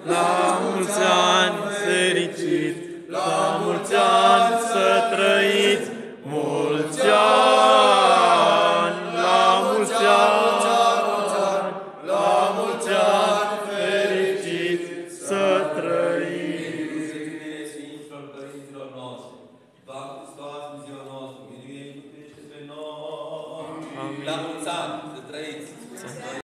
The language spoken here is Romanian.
La mulți ani fericit, la mulți ani să trăiți, mulți ani, la mulți ani, la mulți ani fericit să trăiți. Sfinților părinților noștri, va Hristos în ziua noastră, miluiește pe noi. La mulți ani să trăiți!